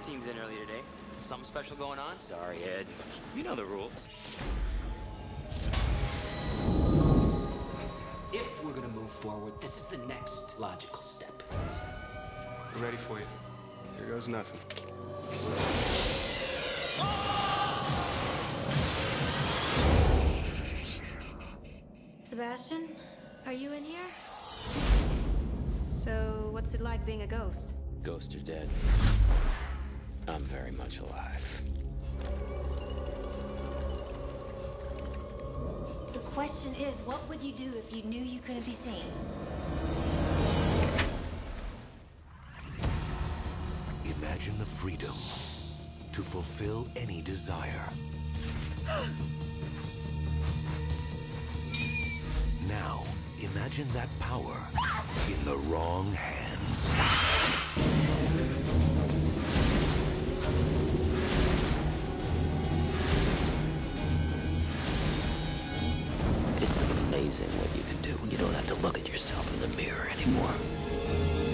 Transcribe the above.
team's in early today. Something special going on? Sorry, Ed. You know the rules. If we're gonna move forward, this is the next logical step. We're ready for you. Here goes nothing. Sebastian, are you in here? So, what's it like being a ghost? Ghosts are dead. I'm very much alive. The question is, what would you do if you knew you couldn't be seen? Imagine the freedom to fulfill any desire. Now, imagine that power in the wrong hands. It's amazing what you can do when you don't have to look at yourself in the mirror anymore.